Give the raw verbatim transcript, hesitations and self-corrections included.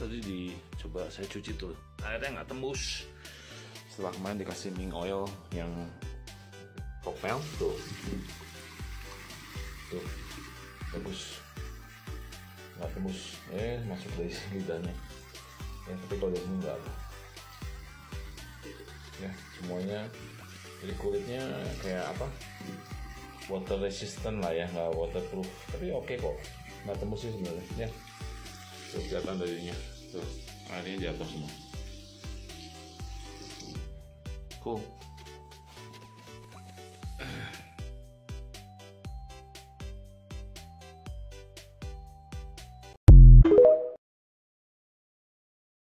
tadi dicoba saya cuci tuh, airnya nggak tembus. Setelah kemarin dikasih ming oil yang Rockmel tuh, tuh bagus, nggak tembus, eh masuk dari lidahnya. Ya, tapi kalau dari sini nggak ada. Ya semuanya, jadi kulitnya kayak apa? Water resistant lah ya, nggak waterproof, tapi oke kok, nggak tembus sih sebenarnya. Ya, tuh kelihatan darinya, tuh airnya jatuh semua. Cool.